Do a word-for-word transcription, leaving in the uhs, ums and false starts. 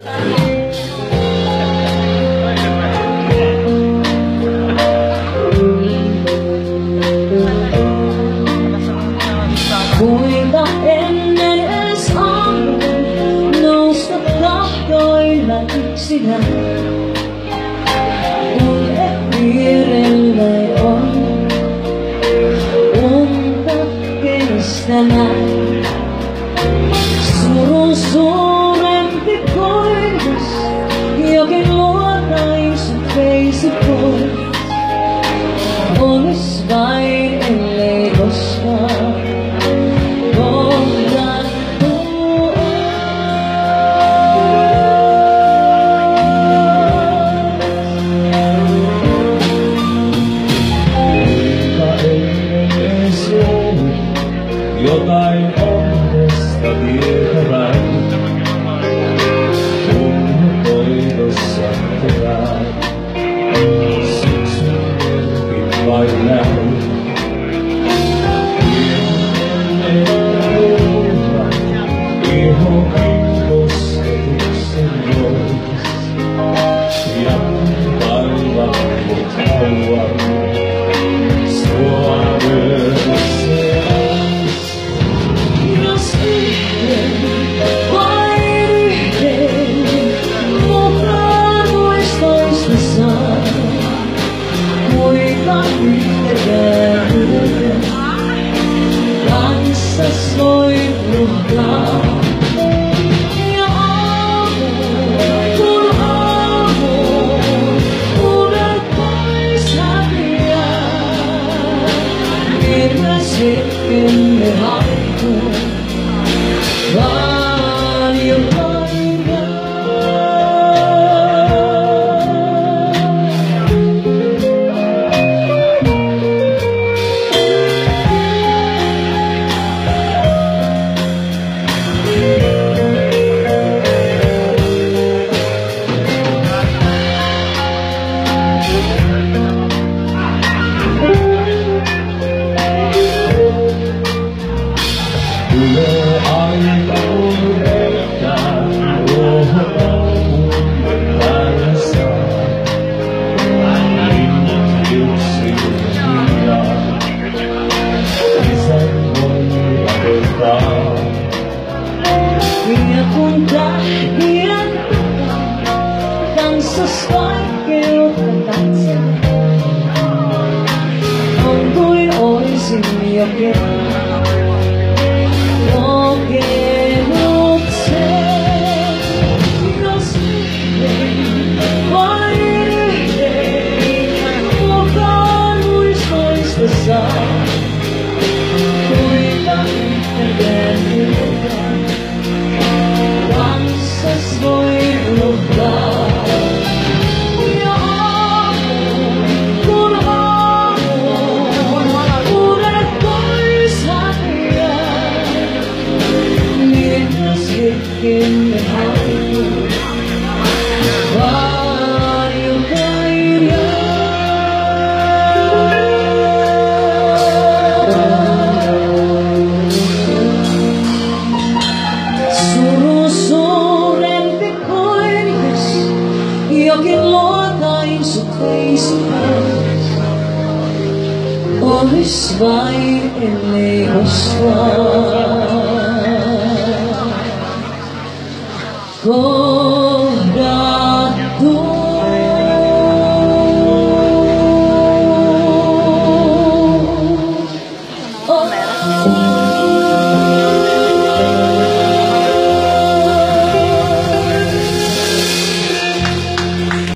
Kuinka ennen edes aamuun nousta tahtoilla yksinään, kun et vierelläni on unta kestämään. Surun suurempi koitus, jokin luotain sut veisi pois. Olis vain ellei koskaan jotain onnesta vietävän, kun toivossa kevään syksyn merkin vain näin. Pienen että iho kosketuksen vois, ja kaivan mut kauan sua myöten. Kanssas voin ruhtaa. Ja aamu, kun aamu, unet pois häviää. Kirkas hetkemme haihtuu, vaan jotain jää. Tulee aika uudestaan, ruohon päällä saa. Linnut yksin hiljaa, isän voi rakentaa. Ja kun tähkien kanssas vaikeutta katselen, on kuin oisin jo kerran kokenut sen. Jos yhden, vain yhden, mukaan muistoista saa, kuinka yhden yhden kanssas voin ruhtaa. Ja aamu, kun aamu, unet pois häviää. Kirkas hetkemme haihtuu, vaan jotain jää. Suru suurempi koitus, jokin luotain sut veisi pois. Olis vain ellei koskaan kohdattu. Oh.